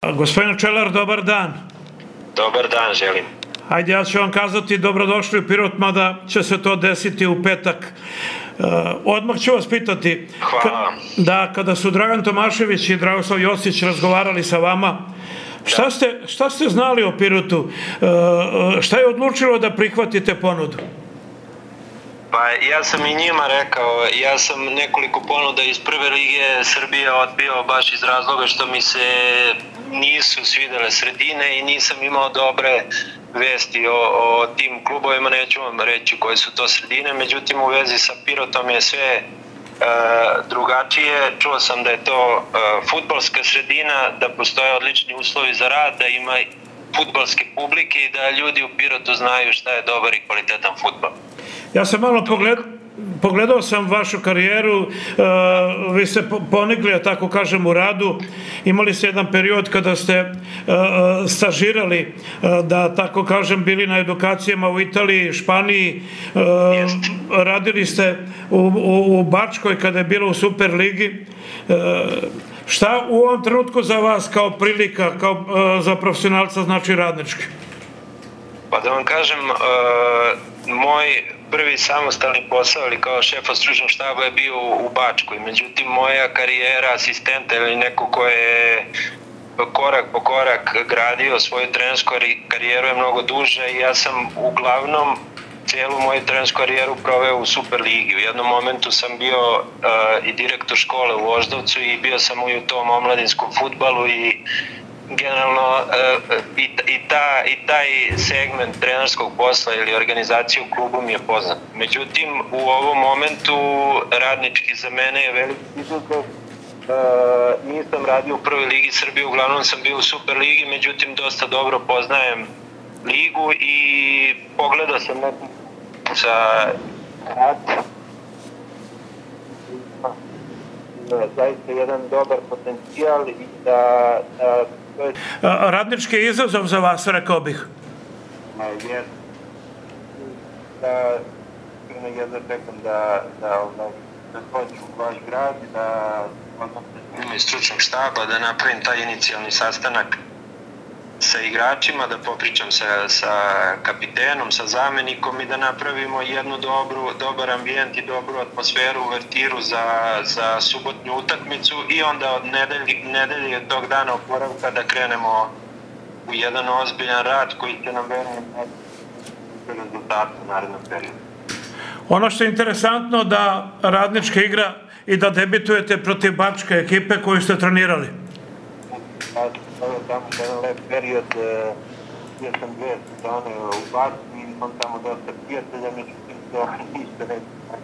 Gospodin Čelar, dobar dan. Dobar dan, želim. Hajde, ja ću vam kazati dobrodošli u Pirot, mada će se to desiti u petak. Odmah ću vas pitati. Hvala. Da, kada su Dragan Tomašević i Dragoslav Josić razgovarali sa vama, šta ste znali o Pirotu? Šta je odlučilo da prihvatite ponudu? Pa ja sam i njima rekao, ja sam nekoliko ponuda iz prve lige Srbije odbio baš iz razloga što mi se nisu svidele sredine i nisam imao dobre vesti o tim klubovima, neću vam reći koje su to sredine, međutim u vezi sa Pirotom je sve drugačije. Čuo sam da je to fudbalska sredina, da postoje odlični uslovi za rad, da ima fudbalske publike i da ljudi u Pirotu znaju šta je dobar i kvalitetan fudbal. Ja sam malo pogledao sam vašu karijeru, vi ste ponegli, ja tako kažem, u radu, imali ste jedan period kada ste stažirali, da tako kažem, bili na edukacijama u Italiji, Španiji, radili ste u Bačkoj kada je bilo u Superligi. Šta u ovom trenutku za vas kao prilika, kao za profesionalca znači Radnički? Pa da vam kažem, moj prvi samostalni posao ili kao šefa stručnog štaba je bio u Bačkoj, međutim moja karijera asistenta ili neko ko je korak po korak gradio svoju trenersku karijeru je mnogo duže i ja sam uglavnom cijelu moju trenersku karijeru proveo u Superligi. U jednom momentu sam bio i direktor škole u Voždovcu i bio sam u tom omladinskom fudbalu i generalno i taj segment trenerskog posla ili organizacije u klubu mi je poznat. Međutim, u ovom momentu Radnički za mene je veliki izazov. Nisam radio u prvoj ligi Srbije, uglavnom sam bio u Superligi, međutim dosta dobro poznajem ligu i pogledao sam sa zaista jedan dobar potencijal i da Radnički je izazov za vas, rekao bih. Jedno čekam da dođu u vaš grad, da imam stručnog štaba, da napravim taj inicijalni sastanak sa igračima, da popričam sa kapitenom, sa zamenikom i da napravimo jednu dobar ambijent i dobru atmosferu, uvertiru za subotnju utakmicu i onda od nedelje tog dana oporavka da krenemo u jedan ozbiljan rad koji će nam verujem rezultati u narednom periodu. Ono što je interesantno da Radnička igra i da debitujete protiv Bačke ekipe koju ste trenirali. Ovo je tamo jedan lep period, bio sam 2 sezone u Bački, imam tamo dosta prijatelja, međutim to ništa neće